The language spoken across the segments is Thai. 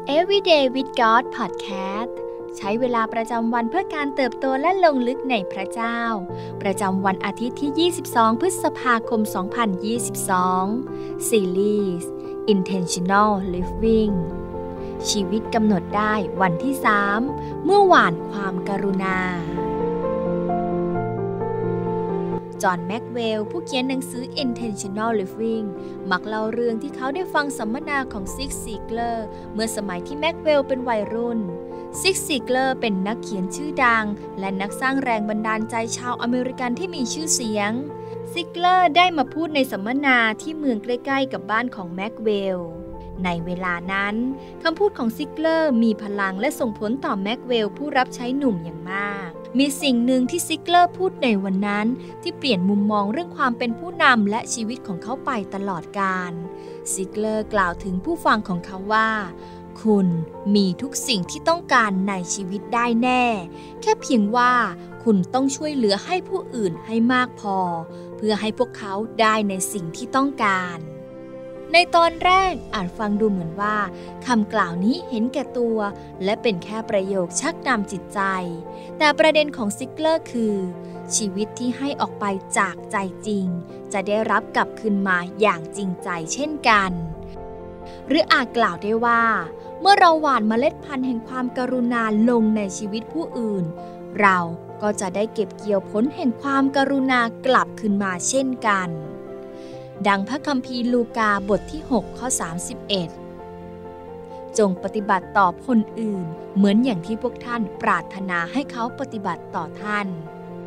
Everyday with God Podcast ใช้เวลาประจำวันเพื่อการเติบโตและลงลึกในพระเจ้าประจำวันอาทิตย์ที่22พฤษภาคม2022ซีรีส์ Intentional Living ชีวิตกำหนดได้วันที่3เมื่อหว่านความกรุณาจอห์น แม็กเวลผู้เขียนหนังสือ Intentional Living มักเล่าเรื่องที่เขาได้ฟังสัมมนาของซิก ซีเกอร์เมื่อสมัยที่แม็กเวลเป็นวัยรุ่นซิก ซีเกอร์เป็นนักเขียนชื่อดังและนักสร้างแรงบันดาลใจชาวอเมริกันที่มีชื่อเสียงซิเกอร์ได้มาพูดในสัมมนาที่เมืองใกล้ๆกับบ้านของแม็กเวลในเวลานั้นคำพูดของซิเกอร์มีพลังและส่งผลต่อแม็กเวลผู้รับใช้หนุ่มอย่างมากมีสิ่งหนึ่งที่ซิเกอร์พูดในวันนั้นที่เปลี่ยนมุมมองเรื่องความเป็นผู้นำและชีวิตของเขาไปตลอดกาลซิเกอร์กล่าวถึงผู้ฟังของเขาว่าคุณมีทุกสิ่งที่ต้องการในชีวิตได้แน่แค่เพียงว่าคุณต้องช่วยเหลือให้ผู้อื่นให้มากพอเพื่อให้พวกเขาได้ในสิ่งที่ต้องการในตอนแรกอาจฟังดูเหมือนว่าคำกล่าวนี้เห็นแก่ตัวและเป็นแค่ประโยคชักนำจิตใจแต่ประเด็นของซิเกอร์คือชีวิตที่ให้ออกไปจากใจจริงจะได้รับกลับคืนมาอย่างจริงใจเช่นกันหรืออาจกล่าวได้ว่าเมื่อเราหว่านเมล็ดพันธุ์แห่งความกรุณาลงในชีวิตผู้อื่นเราก็จะได้เก็บเกี่ยวผลแห่งความกรุณากลับคืนมาเช่นกันดังพระคัมภีร์ลูกาบทที่6ข้อ31จงปฏิบัติต่อคนอื่นเหมือนอย่างที่พวกท่านปรารถนาให้เขาปฏิบัติต่อท่าน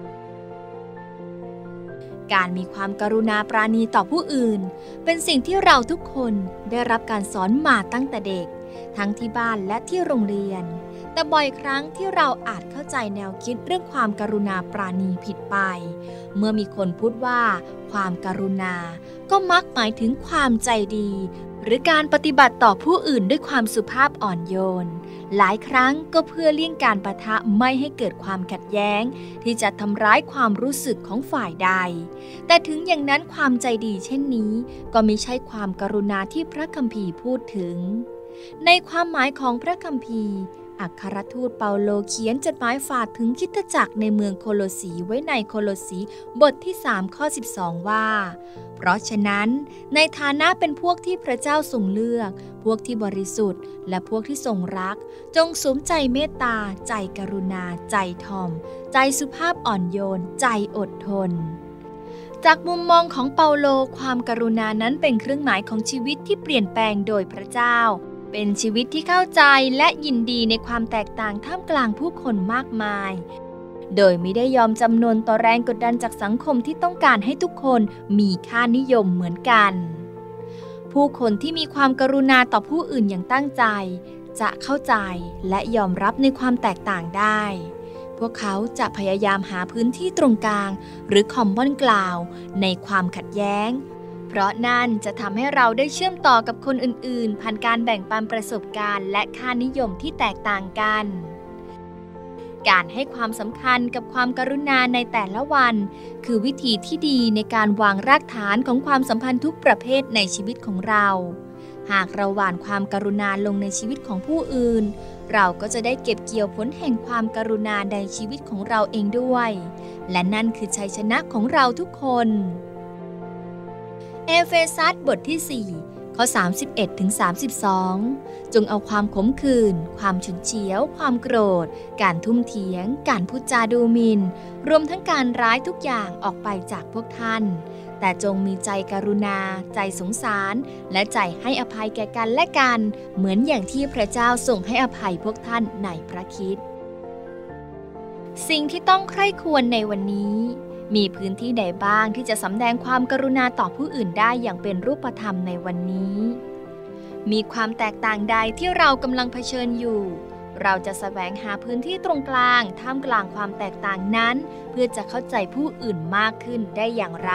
การมีความกรุณาปราณีต่อผู้อื่นเป็นสิ่งที่เราทุกคนได้รับการสอนมาตั้งแต่เด็กทั้งที่บ้านและที่โรงเรียนแต่บ่อยครั้งที่เราอาจเข้าใจแนวคิดเรื่องความกรุณาปราณีผิดไปเมื่อมีคนพูดว่าความกรุณาก็มักหมายถึงความใจดีหรือการปฏิบัติต่อผู้อื่นด้วยความสุภาพอ่อนโยนหลายครั้งก็เพื่อเลี่ยงการปะทะไม่ให้เกิดความขัดแย้งที่จะทำร้ายความรู้สึกของฝ่ายใดแต่ถึงอย่างนั้นความใจดีเช่นนี้ก็ไม่ใช่ความกรุณาที่พระคัมภีร์พูดถึงในความหมายของพระคัมภีร์อัครทูตเปาโลเขียนจดหมายฝากถึงคริสตจักรในเมืองโคโลสีไว้ในโคโลสีบทที่3ข้อ12ว่าเพราะฉะนั้นในฐานะเป็นพวกที่พระเจ้าทรงเลือกพวกที่บริสุทธิ์และพวกที่ทรงรักจงสวมใจเมตตาใจกรุณาใจถ่อมใจสุภาพอ่อนโยนใจอดทนจากมุมมองของเปาโลความกรุณานั้นเป็นเครื่องหมายของชีวิตที่เปลี่ยนแปลงโดยพระเจ้าเป็นชีวิตที่เข้าใจและยินดีในความแตกต่างท่ามกลางผู้คนมากมายโดยไม่ได้ยอมจำนนต่อแรงกดดันจากสังคมที่ต้องการให้ทุกคนมีค่านิยมเหมือนกันผู้คนที่มีความกรุณาต่อผู้อื่นอย่างตั้งใจจะเข้าใจและยอมรับในความแตกต่างได้พวกเขาจะพยายามหาพื้นที่ตรงกลางหรือคอมมอนกราวด์ในความขัดแย้งเพราะนั่นจะทำให้เราได้เชื่อมต่อกับคนอื่นๆผ่านการแบ่งปันประสบการณ์และค่านิยมที่แตกต่างกันการให้ความสำคัญกับความกรุณาในแต่ละวันคือวิธีที่ดีในการวางรากฐานของความสัมพันธ์ทุกประเภทในชีวิตของเราหากเราหว่านความกรุณาลงในชีวิตของผู้อื่นเราก็จะได้เก็บเกี่ยวผลแห่งความกรุณาในชีวิตของเราเองด้วยและนั่นคือชัยชนะของเราทุกคนเอเฟซัสบทที่4ข้อ31ถึง32จงเอาความขมขื่นความฉุนเฉียวความโกรธการทุ่มเถียงการพูดจาดูหมิ่นรวมทั้งการร้ายทุกอย่างออกไปจากพวกท่านแต่จงมีใจกรุณาใจสงสารและใจให้อภัยแก่กันและกันเหมือนอย่างที่พระเจ้าทรงให้อภัยพวกท่านในพระคริสต์สิ่งที่ต้องใคร่ควรในวันนี้มีพื้นที่ใดบ้างที่จะสำแดงความกรุณาต่อผู้อื่นได้อย่างเป็นรูปธรรมในวันนี้มีความแตกต่างใดที่เรากำลังเผชิญอยู่เราจะแสวงหาพื้นที่ตรงกลางท่ามกลางความแตกต่างนั้นเพื่อจะเข้าใจผู้อื่นมากขึ้นได้อย่างไร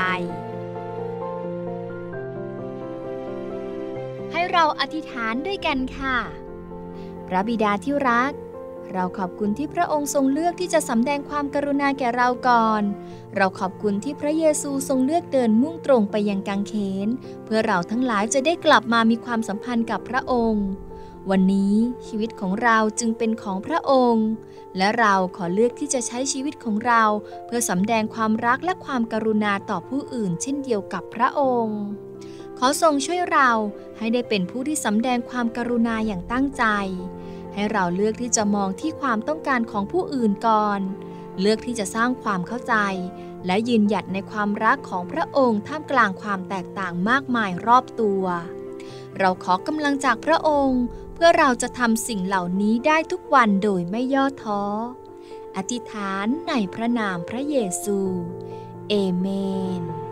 ให้เราอธิษฐานด้วยกันค่ะพระบิดาที่รักเราขอบคุณที่พระองค์ทรงเลือกที่จะสำแดงความกรุณาแก่เราก่อนเราขอบคุณที่พระเยซูทรงเลือกเดินมุ่งตรงไปยังกางเขนเพื่อเราทั้งหลายจะได้กลับมามีความสัมพันธ์กับพระองค์วันนี้ชีวิตของเราจึงเป็นของพระองค์และเราขอเลือกที่จะใช้ชีวิตของเราเพื่อสำแดงความรักและความกรุณาต่อผู้อื่นเช่นเดียวกับพระองค์ขอทรงช่วยเราให้ได้เป็นผู้ที่สำแดงความกรุณาอย่างตั้งใจให้เราเลือกที่จะมองที่ความต้องการของผู้อื่นก่อนเลือกที่จะสร้างความเข้าใจและยืนหยัดในความรักของพระองค์ท่ามกลางความแตกต่างมากมายรอบตัวเราขอกำลังจากพระองค์เพื่อเราจะทำสิ่งเหล่านี้ได้ทุกวันโดยไม่ย่อท้ออธิษฐานในพระนามพระเยซูเอเมน